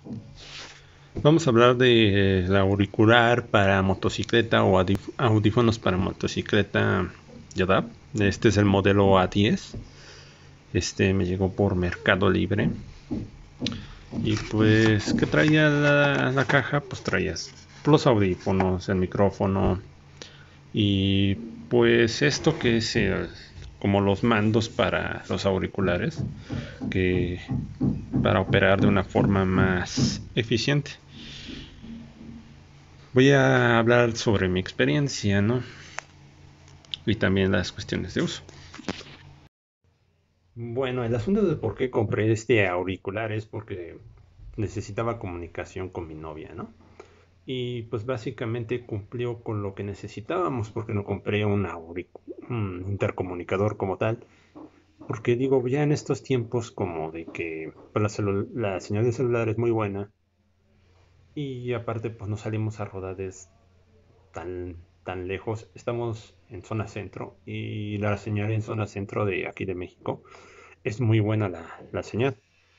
Vamos a hablar de la auricular para motocicleta o audífonos para motocicleta Yadab. Este es el modelo A10. Este me llegó por Mercado Libre. Y pues, ¿qué traía la caja? Pues traías los audífonos, el micrófono y pues esto que es como los mandos para los auriculares, que para operar de una forma más eficiente. Voy a hablar sobre mi experiencia, ¿no? Y también las cuestiones de uso. Bueno, el asunto de por qué compré este auricular es porque necesitaba comunicación con mi novia, ¿no? Y pues básicamente cumplió con lo que necesitábamos porque no compré un intercomunicador como tal. Porque digo, ya en estos tiempos como de que pues, la señal de celular es muy buena y aparte pues no salimos a rodades tan lejos. Estamos en zona centro y la señal en zona centro de aquí de México es muy buena la señal.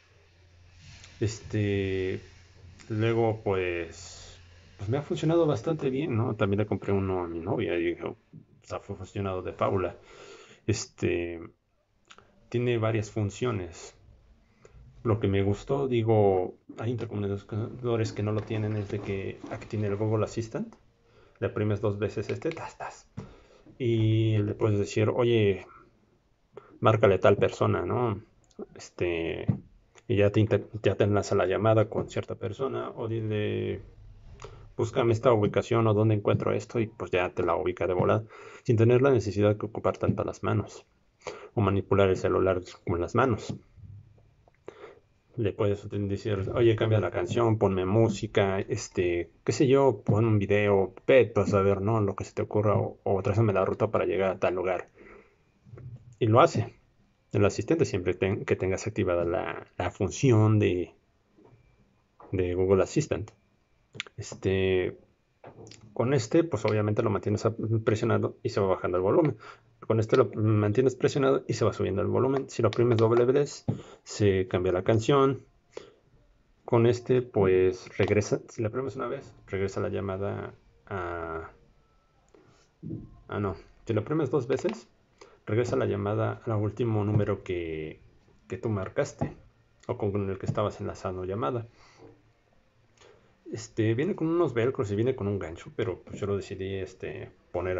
Este, luego pues me ha funcionado bastante bien, ¿no? También le compré uno a mi novia y dijo, o sea, fue funcionado de fábula. Este, tiene varias funciones. Lo que me gustó, digo, hay intercomunicadores que no lo tienen, es de que aquí tiene el Google Assistant. Le oprimes dos veces tas. Y le puedes decir, oye, márcale tal persona, ¿no? Este, y ya te enlaza la llamada con cierta persona, o dile, búscame esta ubicación o dónde encuentro esto, y pues ya te la ubica de volada, sin tener la necesidad de ocupar tanto las manos, o manipular el celular con las manos. Le puedes decir, oye, cambia la canción, ponme música, qué sé yo, pon un video, vas a ver, ¿no? Lo que se te ocurra, o trázame la ruta para llegar a tal lugar. Y lo hace. El asistente siempre que tengas activada la función de Google Assistant. Este, con pues obviamente lo mantienes presionado y se va bajando el volumen. Con este lo mantienes presionado y se va subiendo el volumen. Si lo oprimes doble vez, se cambia la canción. Con pues regresa, si le oprimes una vez, regresa la llamada a... Ah, no. Si lo oprimes dos veces, regresa la llamada al último número que tú marcaste o con el que estabas enlazando llamada. Viene con unos velcros y viene con un gancho, pero pues yo lo decidí poner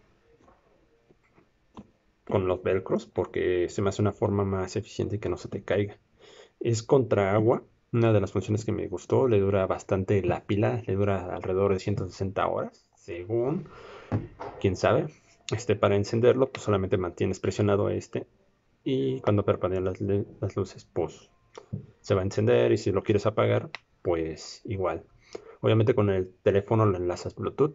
con los velcros porque se me hace una forma más eficiente y que no se te caiga. Es contra agua. Una de las funciones que me gustó, le dura bastante la pila, le dura alrededor de 160 horas, según, quién sabe. Para encenderlo, pues solamente mantienes presionado y cuando parpadean las luces, pues se va a encender y si lo quieres apagar, pues igual. Obviamente con el teléfono lo enlazas Bluetooth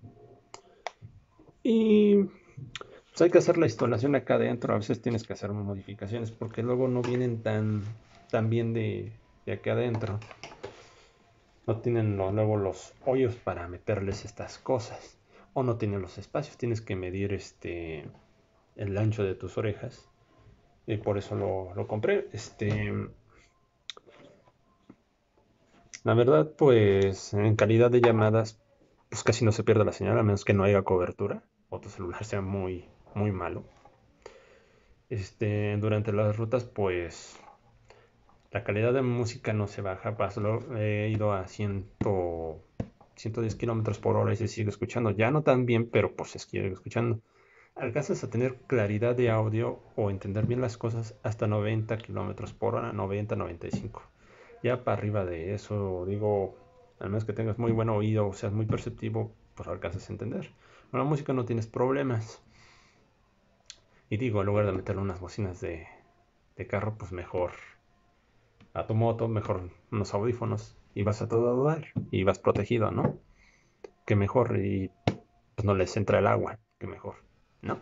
y pues hay que hacer la instalación acá adentro. A veces tienes que hacer modificaciones porque luego no vienen tan bien de acá adentro. No tienen luego los hoyos para meterles estas cosas. O no tienen los espacios. Tienes que medir el ancho de tus orejas. Y por eso lo compré. La verdad, pues en calidad de llamadas, pues casi no se pierde la señal, a menos que no haya cobertura o tu celular sea muy, muy malo. Durante las rutas, pues la calidad de música no se baja. He ido a 110 kilómetros por hora y se sigue escuchando. Ya no tan bien, pero pues se sigue escuchando. Alcanzas a tener claridad de audio o entender bien las cosas hasta 90 kilómetros por hora, 90-95. Ya para arriba de eso, digo, al menos que tengas muy buen oído o seas muy perceptivo, pues alcanzas a entender. Con la música no tienes problemas. Y digo, en lugar de meterle unas bocinas de carro, pues mejor a tu moto, mejor unos audífonos y vas a todo dar y vas protegido, ¿no? Que mejor y pues no les entra el agua, que mejor, ¿no?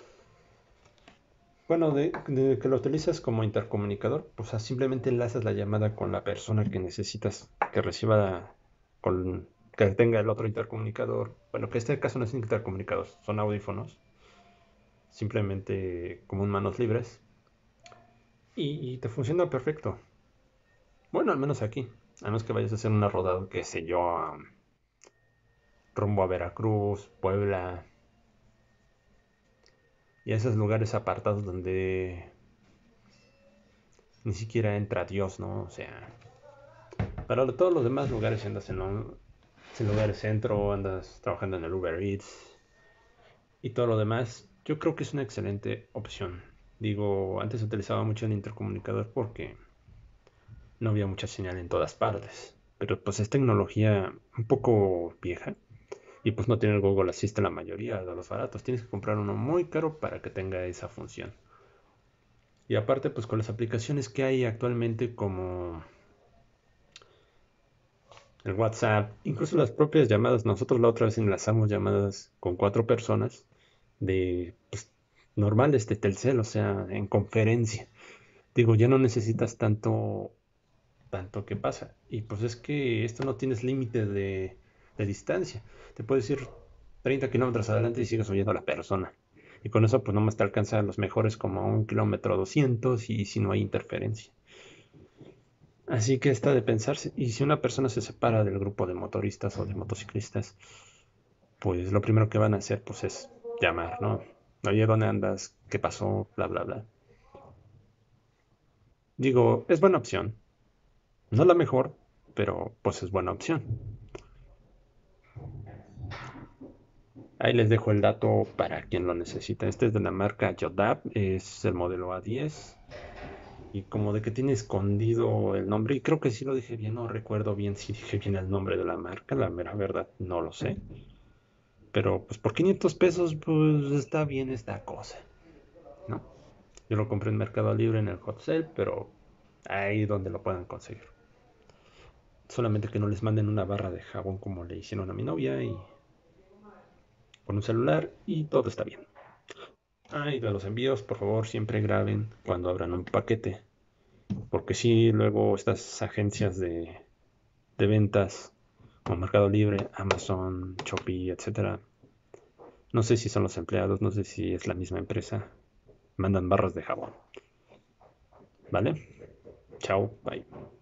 Bueno, de que lo utilizas como intercomunicador, pues simplemente enlazas la llamada con la persona que necesitas que reciba, que tenga el otro intercomunicador. Bueno, que este caso no es intercomunicador, son audífonos, simplemente como en manos libres. Y te funciona perfecto. Bueno, al menos aquí. A menos que vayas a hacer una rodada, qué sé yo, rumbo a Veracruz, Puebla, y a esos lugares apartados donde ni siquiera entra Dios, ¿no? O sea, para todos los demás lugares, si andas en lugares centro, andas trabajando en el Uber Eats y todo lo demás, yo creo que es una excelente opción. Digo, antes utilizaba mucho el intercomunicador porque no había mucha señal en todas partes. Pero pues es tecnología un poco vieja y pues no tiene el Google Assistant la mayoría de los baratos. Tienes que comprar uno muy caro para que tenga esa función. Y aparte pues con las aplicaciones que hay actualmente como el WhatsApp, incluso las propias llamadas. Nosotros la otra vez enlazamos llamadas con 4 personas de pues, normales de Telcel, o sea, en conferencia. Digo, ya no necesitas tanto que pasa. Y pues es que esto no tienes límite de distancia. Te puedes ir 30 kilómetros adelante y sigues oyendo a la persona. Y con eso pues nomás te alcanza a los mejores como a 1 kilómetro 200 y si no hay interferencia. Así que está de pensarse. Y si una persona se separa del grupo de motoristas o de motociclistas, pues lo primero que van a hacer pues es llamar, ¿no? Oye, ¿dónde andas? ¿Qué pasó? Bla, bla, bla. Digo, es buena opción. No la mejor, pero pues es buena opción. Ahí les dejo el dato para quien lo necesita. Este es de la marca Yodab, es el modelo A10. Y como de que tiene escondido el nombre, y creo que sí lo dije bien, no recuerdo bien si dije bien el nombre de la marca, la mera verdad, no lo sé. Pero pues por 500 pesos, pues está bien esta cosa, ¿no? Yo lo compré en Mercado Libre en el Hot Sale, pero ahí donde lo puedan conseguir. Solamente que no les manden una barra de jabón como le hicieron a mi novia y con un celular y todo está bien. Ah, y de los envíos, por favor, siempre graben cuando abran un paquete. Porque si luego estas agencias de ventas como Mercado Libre, Amazon, Shopee, etcétera, no sé si son los empleados, no sé si es la misma empresa, mandan barras de jabón. ¿Vale? Chao, bye.